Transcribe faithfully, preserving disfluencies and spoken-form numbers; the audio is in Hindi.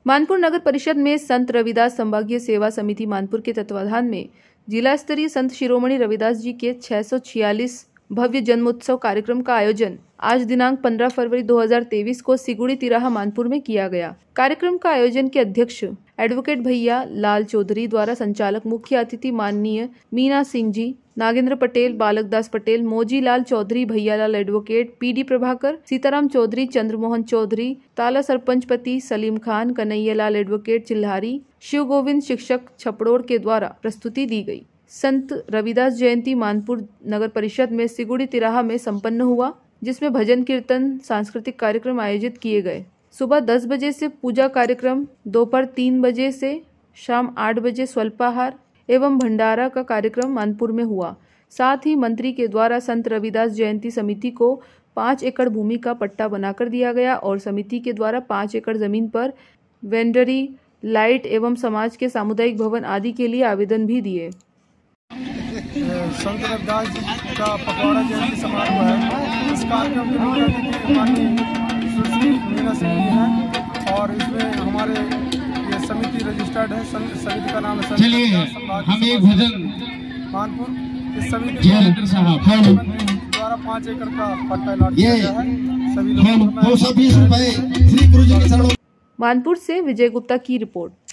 मानपुर नगर परिषद में संत रविदास संभागीय सेवा समिति मानपुर के तत्वाधान में जिला स्तरीय संत शिरोमणि रविदास जी के छह सौ छियालीस भव्य जन्मोत्सव कार्यक्रम का आयोजन आज दिनांक पंद्रह फरवरी दो हज़ार तेईस को सिगुड़ी तिराहा मानपुर में किया गया। कार्यक्रम का आयोजन के अध्यक्ष एडवोकेट भैया लाल चौधरी द्वारा संचालक मुख्य अतिथि माननीय मीना सिंह जी, नागेंद्र पटेल, बालक दास पटेल, मोजी लाल चौधरी, भैया लाल एडवोकेट, पीडी प्रभाकर, सीताराम चौधरी, चंद्रमोहन चौधरी, ताला सरपंचपति सलीम खान, कन्हैया लाल एडवोकेट चिल्हारी, शिव गोविंद शिक्षक छपड़ोर के द्वारा प्रस्तुति दी गई। संत रविदास जयंती मानपुर नगर परिषद में सिगुड़ी तिराहा में संपन्न हुआ, जिसमें भजन कीर्तन सांस्कृतिक कार्यक्रम आयोजित किए गए। सुबह दस बजे से पूजा कार्यक्रम, दोपहर तीन बजे से शाम आठ बजे स्वल्पाहार एवं भंडारा का कार्यक्रम मानपुर में हुआ। साथ ही मंत्री के द्वारा संत रविदास जयंती समिति को पाँच एकड़ भूमि का पट्टा बनाकर दिया गया और समिति के द्वारा पाँच एकड़ जमीन पर वेंडरी, लाइट एवं समाज के सामुदायिक भवन आदि के लिए आवेदन भी दिए। संत रविदास जी का पखवाड़ा जयंती समारोह है। इस कार्यक्रम के मुख्य अतिथि माननीय सुश्री मीना सिंह जी हैं और इसमें हमारे ये समिति रजिस्टर्ड है। समिति का नाम है। चलिए हम एक भजन मानपुर। इस समिति द्वारा पाँच एकड़ का पट्टा अलॉट किया गया है। सभी लोग दो सौ बीस रुपए श्री गुरु जी के चरणों। मानपुर से विजय गुप्ता की रिपोर्ट।